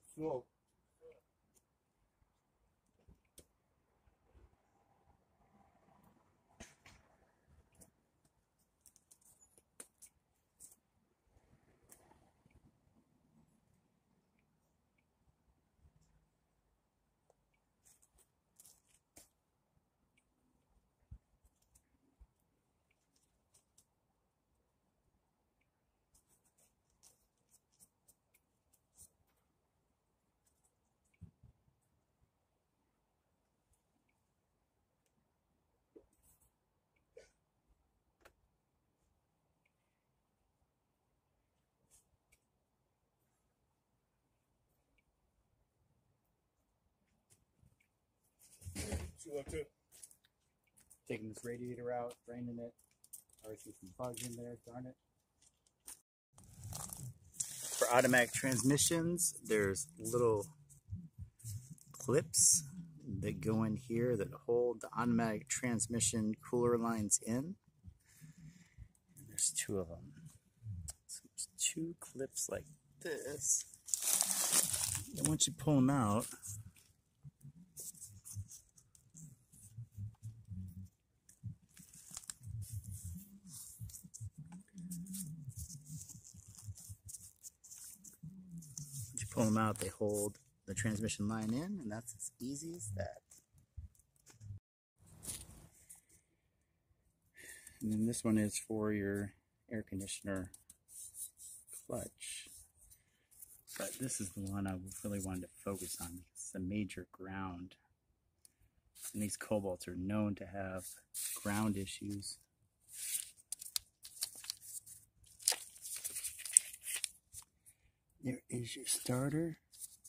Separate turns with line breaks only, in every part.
So, see what too.
Taking this radiator out, draining it. I see some bugs in there, darn it. For automatic transmissions, there's little clips that go in here that hold the automatic transmission cooler lines in. And there's two of them. So there's two clips like this. And once you pull them out, they hold the transmission line in, and that's as easy as that. And then this one is for your air conditioner clutch. But this is the one I really wanted to focus on because it's a major ground. And these cobalts are known to have ground issues. There is your starter.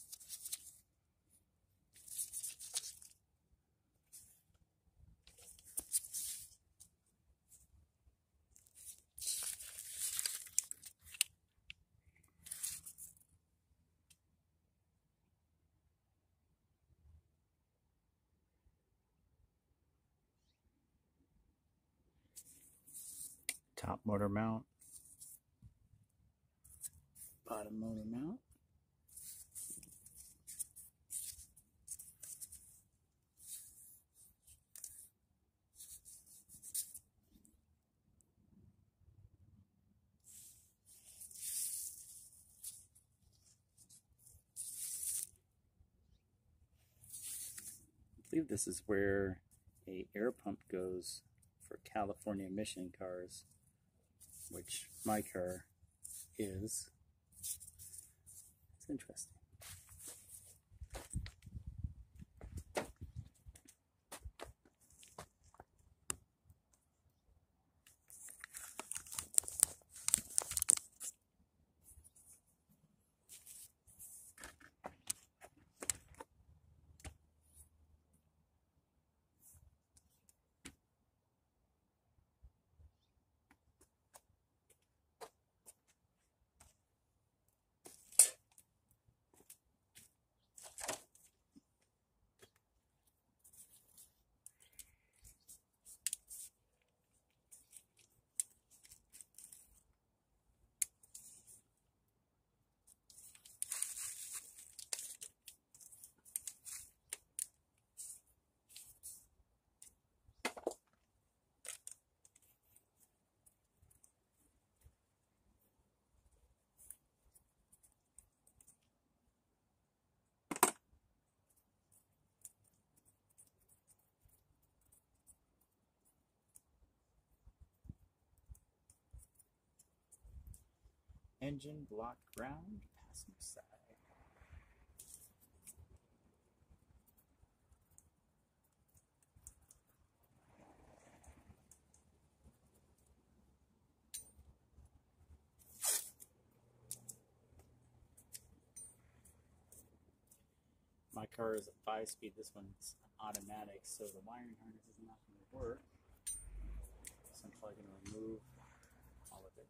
Top motor mount. Bottom motor mount. I believe this is where a air pump goes for California emission cars, which my car is. It's interesting. Engine block ground, passenger side. My car is a 5-speed, this one's automatic, so the wiring harness is not going to work. So I'm probably going to remove all of it.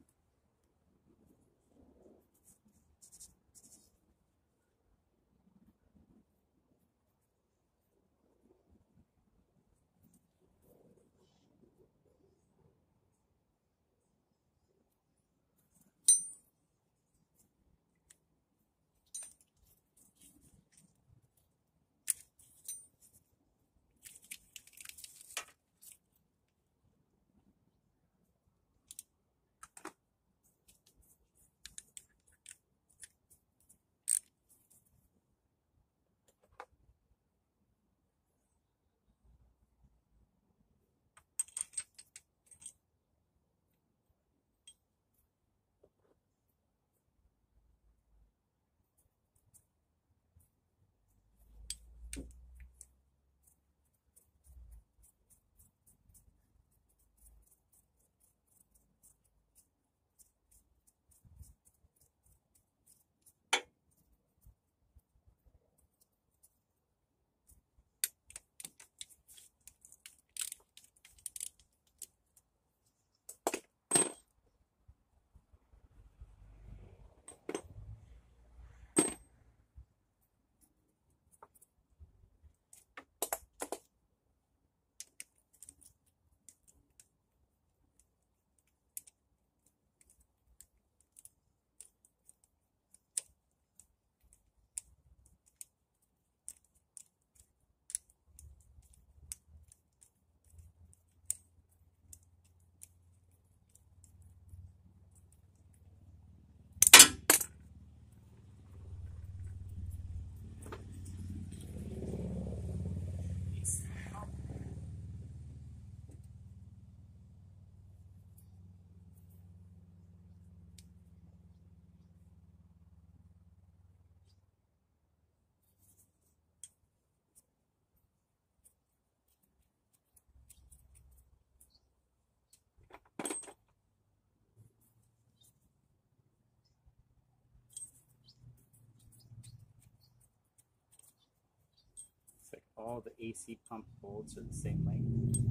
all the AC pump bolts are the same length.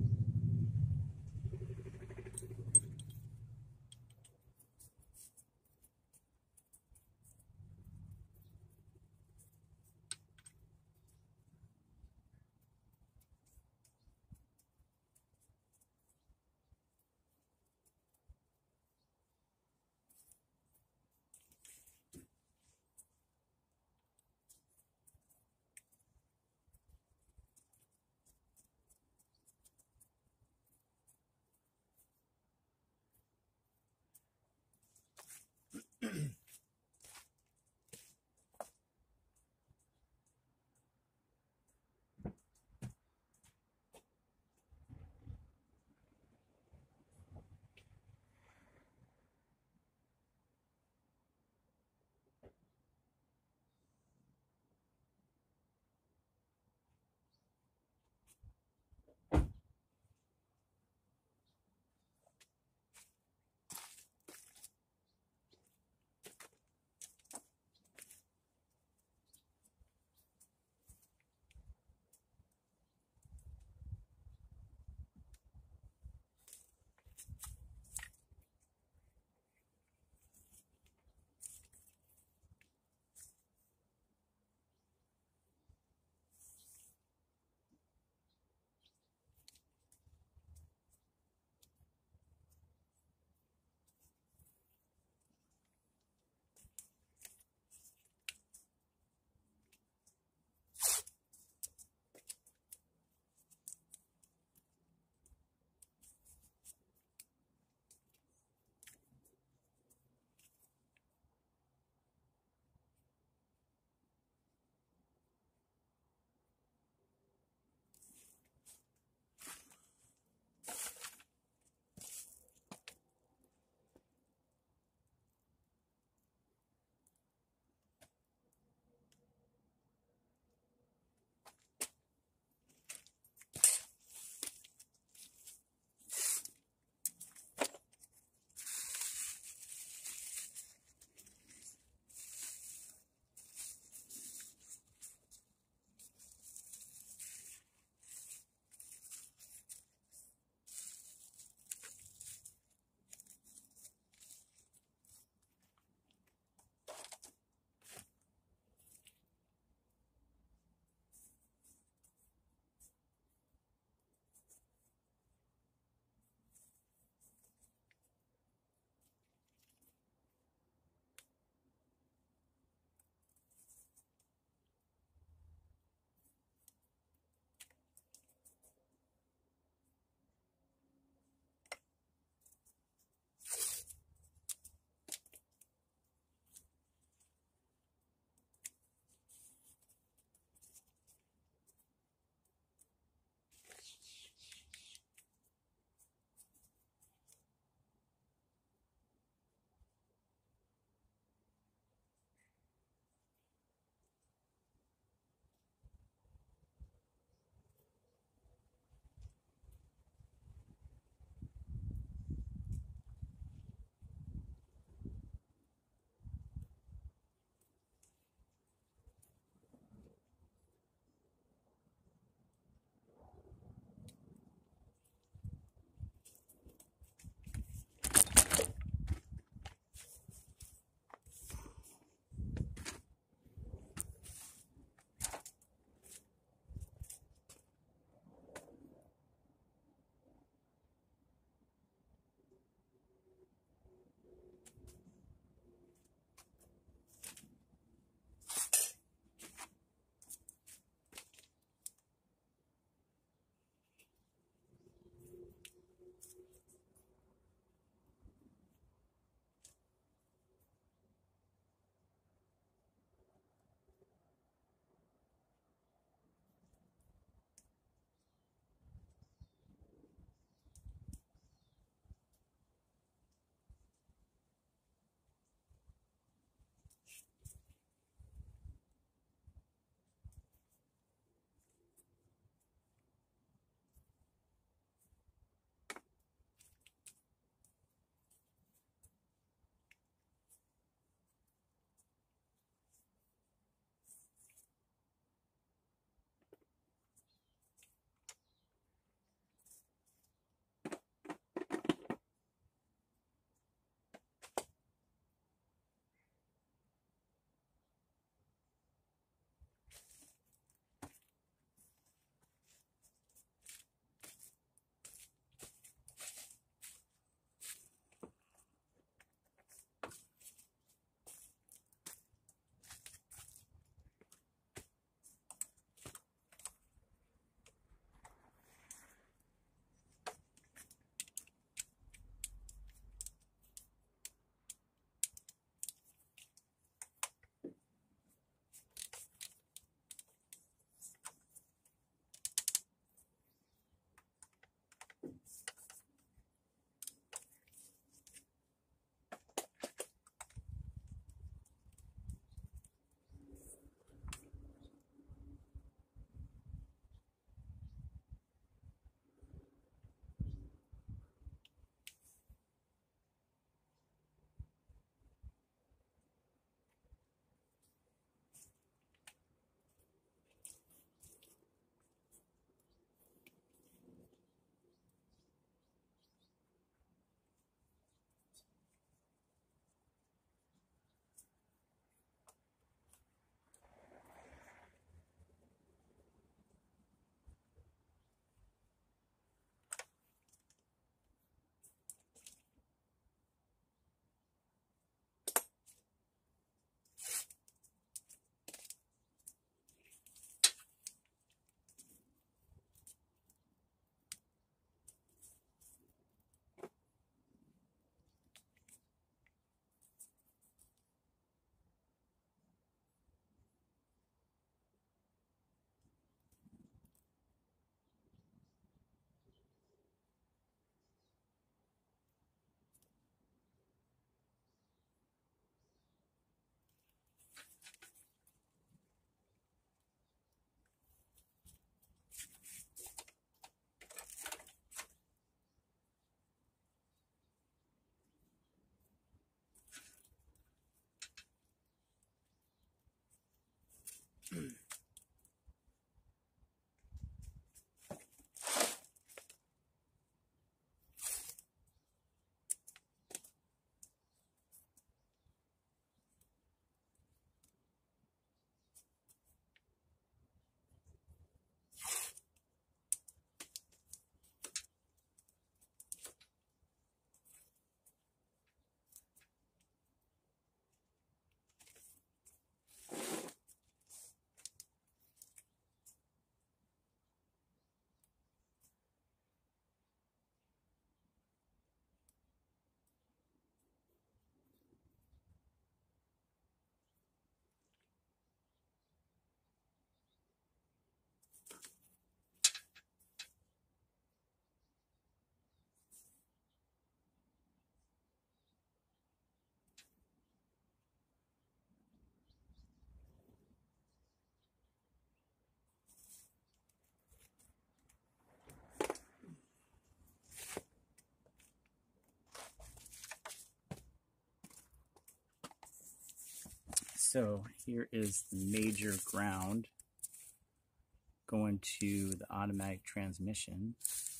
So here is the major ground going to the automatic transmission.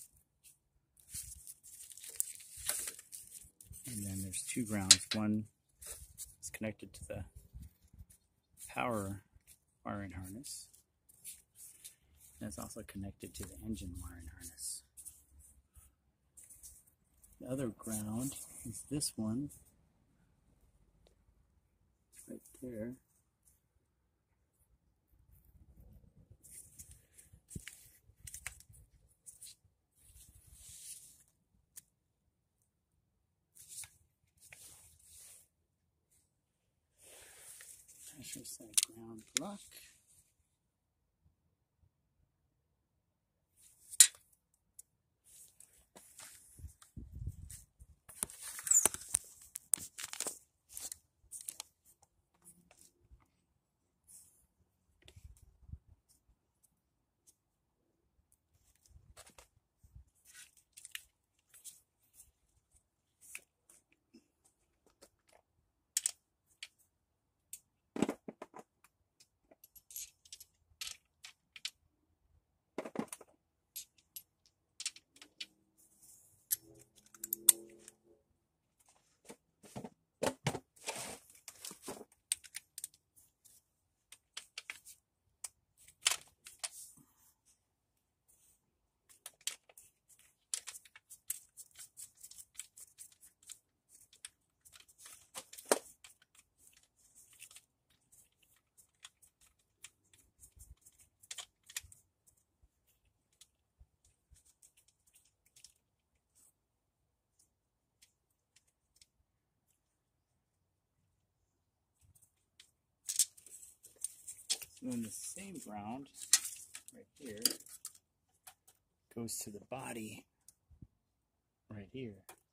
And then there's two grounds. One is connected to the power wiring harness. And it's also connected to the engine wiring harness. The other ground is this one, right there. Pressure set ground block. And then the same ground right here goes to the body right here.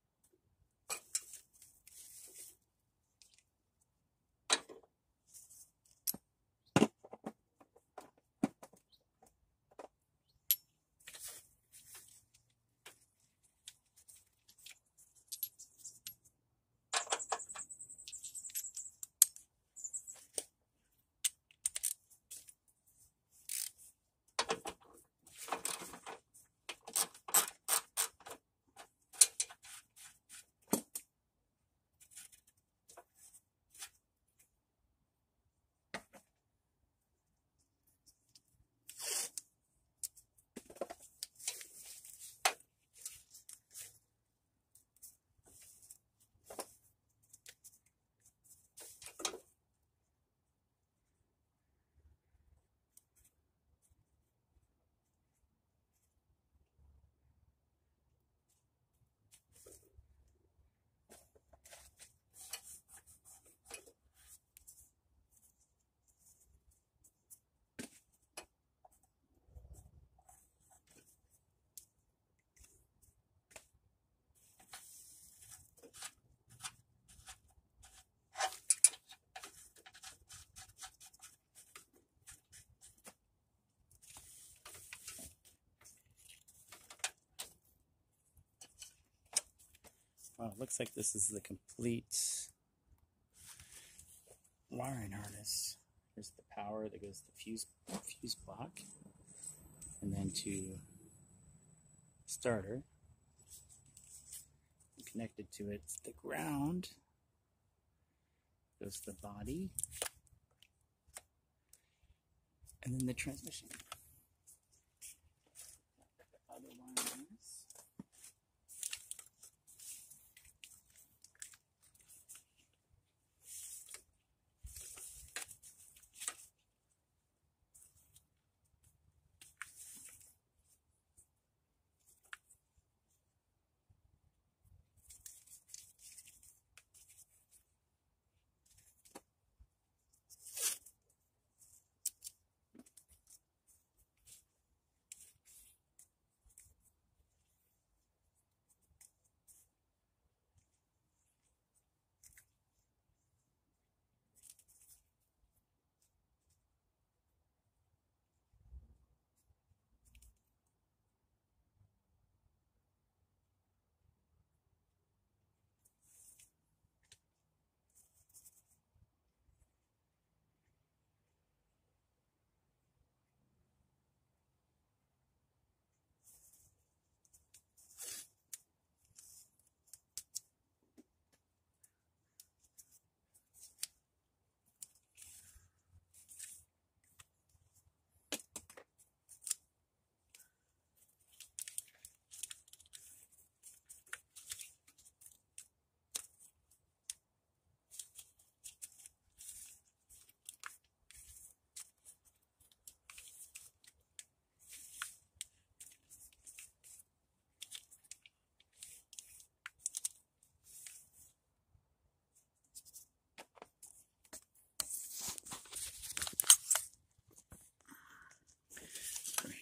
Well, it looks like this is the complete wiring harness. Here's the power that goes to the fuse block, and then to starter. Connected to it, the ground goes to the body, and then the transmission. The other wiring harness.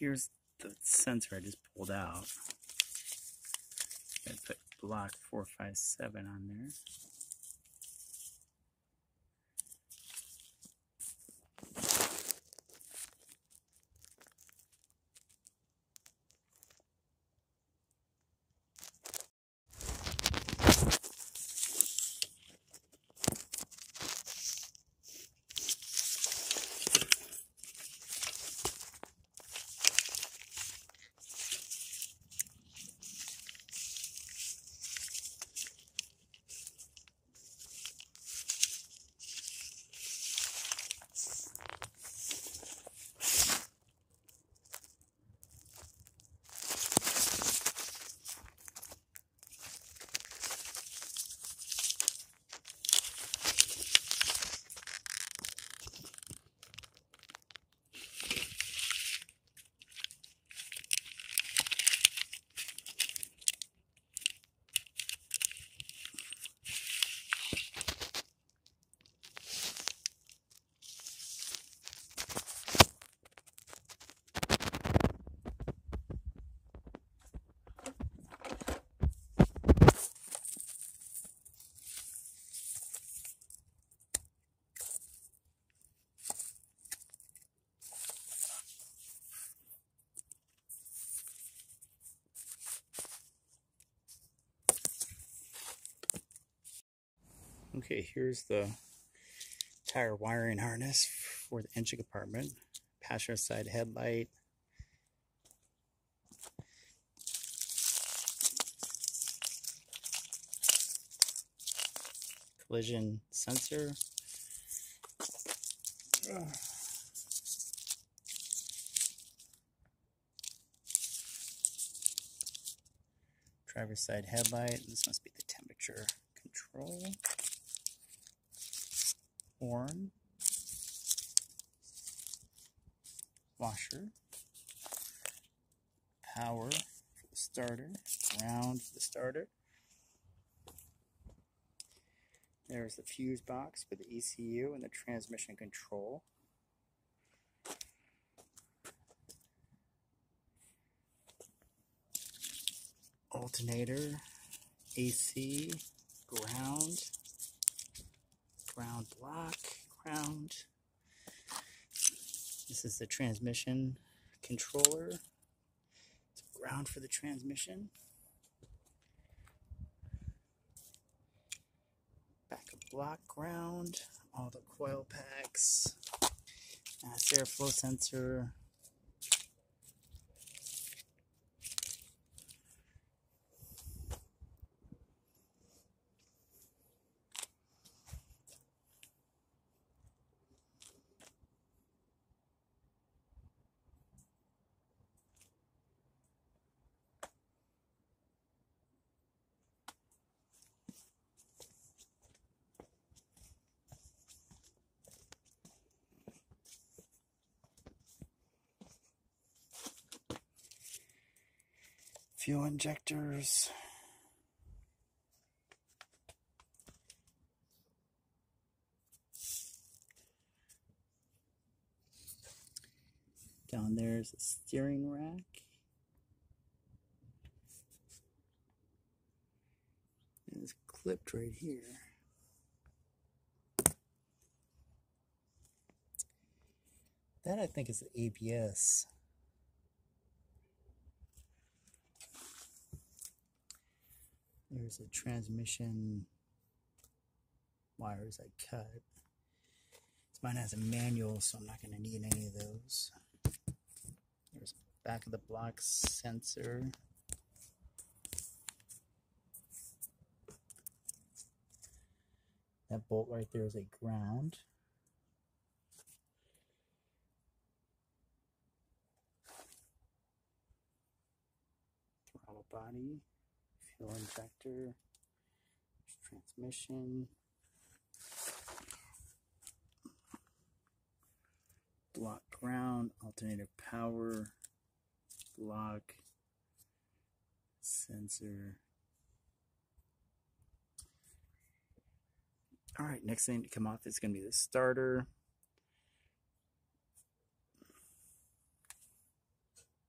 here's the sensor I just pulled out. I put block 457 on there. Okay, here's the tire wiring harness for the engine compartment. Passenger side headlight. Collision sensor. Driver's side headlight. This must be the temperature control. Horn. Washer. Power for the starter. Ground for the starter. There's the fuse box for the ECU and the transmission control. Alternator, AC, ground, ground block, ground. This is the transmission controller. It's ground for the transmission. Backup block ground, all the coil packs, mass airflow sensor. Fuel injectors. Down there's a steering rack. And it's clipped right here. That I think is the ABS. There's a transmission wires I cut. Mine has a manual, so I'm not going to need any of those. There's back of the block sensor. That bolt right there is a ground. Throttle body, fuel injector, transmission, block ground, alternator power, block, sensor. Alright, next thing to come off is going to be the starter.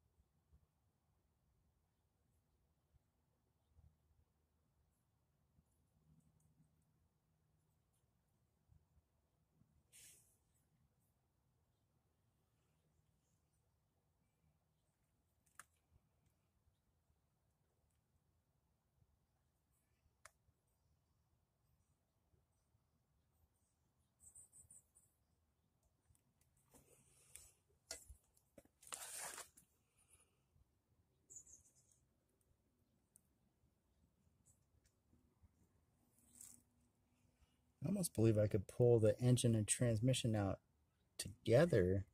almost believe I could pull the engine and transmission out together.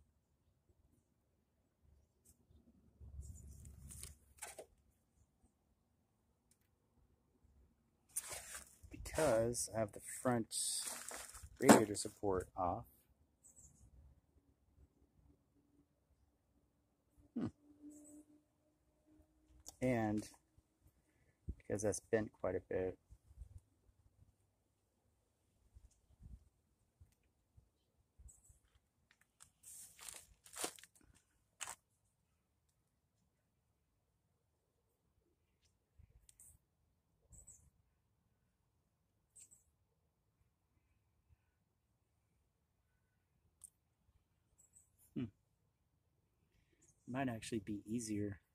Because I have the front radiator support off. And because that's bent quite a bit. Might actually be easier